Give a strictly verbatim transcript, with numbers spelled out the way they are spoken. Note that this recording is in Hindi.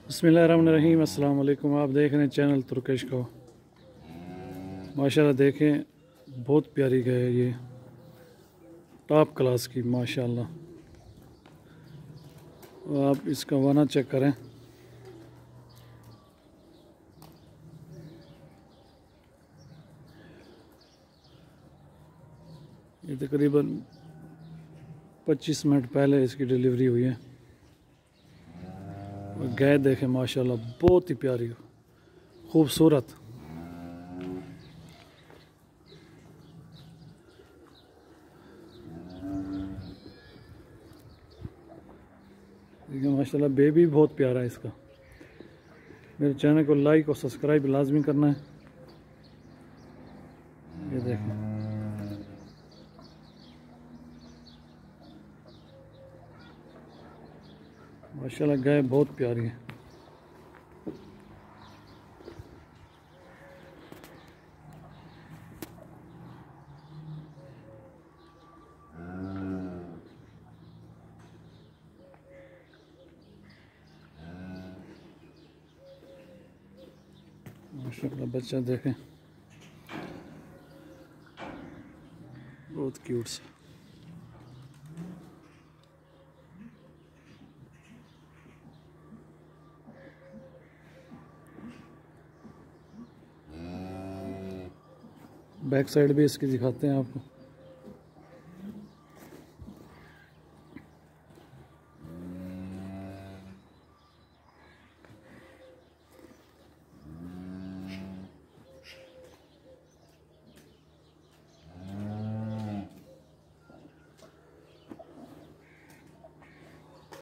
बिस्मिल्लाहिर्रहमानिर्रहीम। अस्सलाम वालेकुम। आप देख रहे हैं चैनल तुर्किश को। माशाल्लाह देखें, बहुत प्यारी गाय है ये, टॉप क्लास की माशाल्लाह। आप इसका वाना चेक करें। ये तकरीबन पच्चीस मिनट पहले इसकी डिलीवरी हुई है। और गाय देखें माशाल्लाह, बहुत ही प्यारी खूबसूरत। देखिए माशाल्लाह, बेबी बहुत प्यारा है इसका। मेरे चैनल को लाइक और सब्सक्राइब लाजमी करना है। ये देखें माशाल्लाह, गाय बहुत प्यारी है। माशाल्लाह बच्चा देखें, बहुत क्यूट सा। बैक साइड भी इसकी दिखाते हैं आपको।